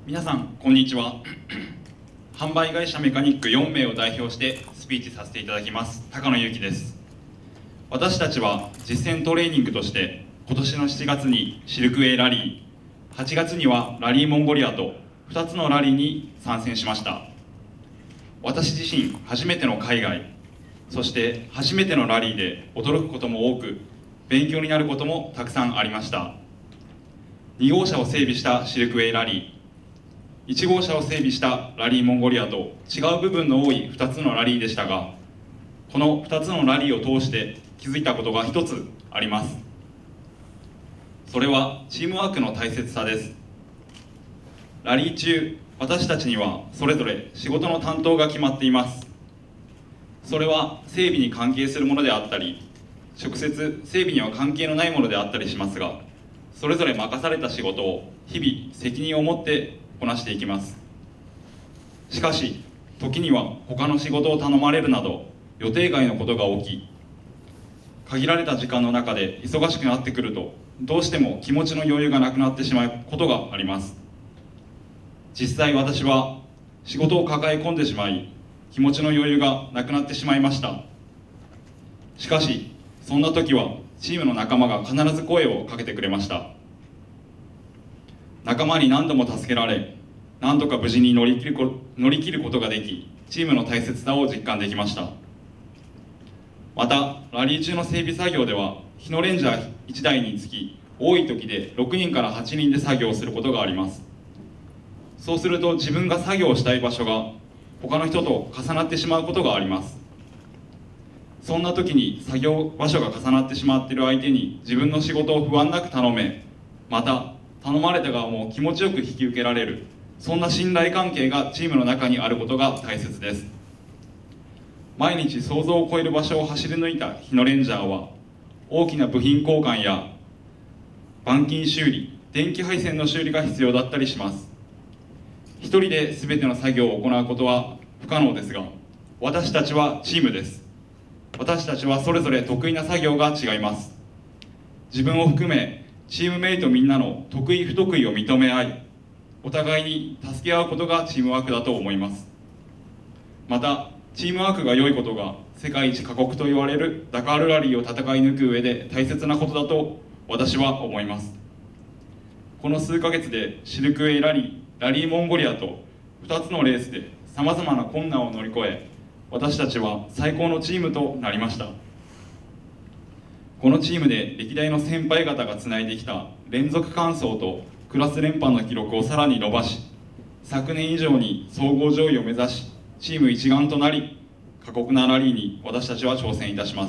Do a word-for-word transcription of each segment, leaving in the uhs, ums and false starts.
皆さんこんにちは。販売会社メカニックよんめいを代表してスピーチさせていただきます高野祐希です。私たちは実践トレーニングとして今年のしちがつにシルクウェイラリー、はちがつにはラリーモンゴリアとふたつのラリーに参戦しました。私自身初めての海外、そして初めてのラリーで驚くことも多く、勉強になることもたくさんありました。にごうしゃを整備したシルクウェイラリー、いちごうしゃを整備したラリーモンゴリアと違う部分の多いふたつのラリーでしたが、このふたつのラリーを通して気づいたことがひとつあります。それはチームワークの大切さです。ラリー中、私たちにはそれぞれ仕事の担当が決まっています。それは整備に関係するものであったり、直接整備には関係のないものであったりしますが、それぞれ任された仕事を日々責任を持ってこなしていきます。しかし時には他の仕事を頼まれるなど予定外のことが起き、限られた時間の中で忙しくなってくると、どうしても気持ちの余裕がなくなってしまうことがあります。実際私は仕事を抱え込んでしまい、気持ちの余裕がなくなってしまいました。しかしそんな時はチームの仲間が必ず声をかけてくれました。仲間に何度も助けられ、何とか無事に乗り切るこ乗り切ることができ、チームの大切さを実感できました。またラリー中の整備作業では日野レンジャーいちだいにつき多い時でろくにんからはちにんで作業をすることがあります。そうすると自分が作業をしたい場所が他の人と重なってしまうことがあります。そんな時に作業場所が重なってしまっている相手に自分の仕事を不安なく頼め、また頼まれた側も気持ちよく引き受けられる、そんな信頼関係がチームの中にあることが大切です。毎日想像を超える場所を走り抜いた日野レンジャーは、大きな部品交換や板金修理、電気配線の修理が必要だったりします。一人で全ての作業を行うことは不可能ですが、私たちはチームです。私たちはそれぞれ得意な作業が違います。自分を含めチームメイトみんなの得意不得意を認め合い、お互いに助け合うことがチームワークだと思います。またチームワークが良いことが世界一過酷と言われるダカールラリーを戦い抜く上で大切なことだと私は思います。この数ヶ月でシルクウェイラリー、ラリーモンゴリアとふたつのレースでさまざまな困難を乗り越え、私たちは最高のチームとなりました。このチームで歴代の先輩方がつないできた連続完走とクラス連覇の記録をさらに伸ばし、昨年以上に総合上位を目指し、チーム一丸となり過酷なラリーに私たちは挑戦いたします。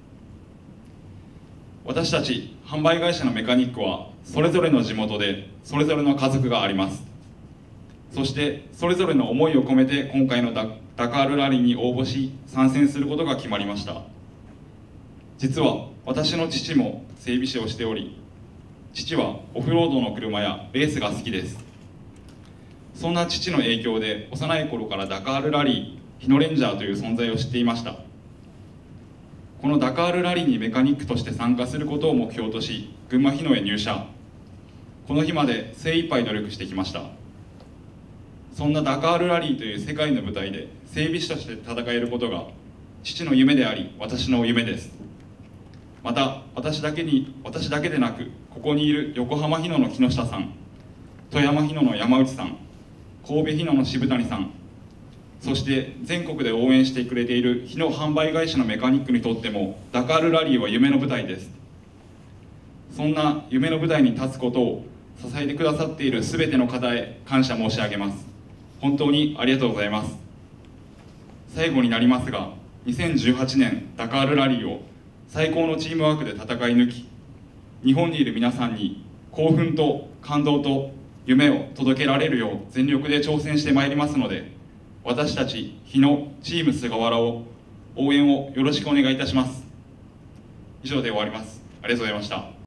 私たち販売会社のメカニックはそれぞれの地元でそれぞれの家族があります。そしてそれぞれの思いを込めて今回のダダカールラリーに応募し参戦することが決まりました。実は私の父も整備士をしており、父はオフロードの車やレースが好きです。そんな父の影響で幼い頃からダカールラリー、日野レンジャーという存在を知っていました。このダカールラリーにメカニックとして参加することを目標とし、群馬日野へ入社。この日まで精一杯努力してきました。そんなダカールラリーという世界の舞台で整備士として戦えることが父の夢であり、私の夢です。また私だけに私だけでなく、ここにいる横浜日野の木下さん、富山日野の山内さん、神戸日野の渋谷さん、そして全国で応援してくれている日野販売会社のメカニックにとってもダカールラリーは夢の舞台です。そんな夢の舞台に立つことを支えてくださっている全ての方へ感謝申し上げます。本当にありがとうございます。最後になりますが、にせんじゅうはちねんダカールラリーを最高のチームワークで戦い抜き、日本にいる皆さんに興奮と感動と夢を届けられるよう全力で挑戦してまいりますので、私たち日野チーム菅原を応援をよろしくお願いいたします。以上で終わります。ありがとうございました。